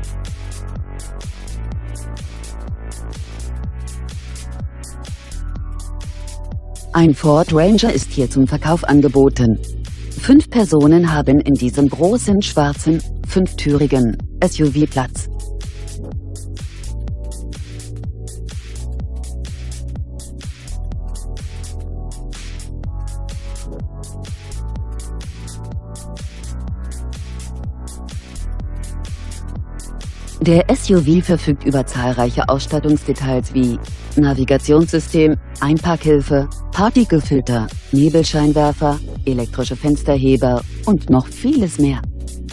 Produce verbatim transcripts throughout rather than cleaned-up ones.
Ein Ford Ranger ist hier zum Verkauf angeboten. Fünf Personen haben in diesem großen, schwarzen, fünftürigen S U V Platz. Der S U V verfügt über zahlreiche Ausstattungsdetails wie Navigationssystem, Einparkhilfe, Partikelfilter, Nebelscheinwerfer, elektrische Fensterheber und noch vieles mehr.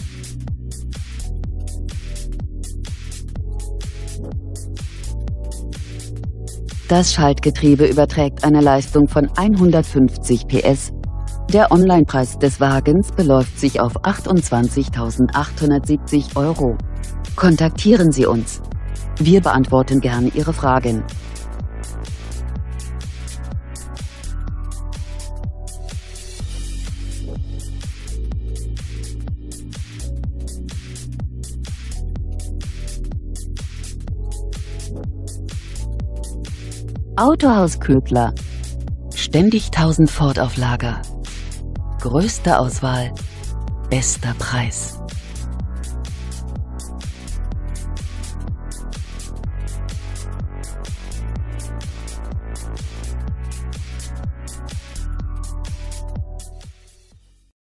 Das Schaltgetriebe überträgt eine Leistung von hundertfünfzig P S. Der Onlinepreis des Wagens beläuft sich auf achtundzwanzigtausendachthundertsiebzig Euro. Kontaktieren Sie uns. Wir beantworten gerne Ihre Fragen. Autohaus Ködler. Ständig tausend Ford auf Lager. Größte Auswahl, bester Preis.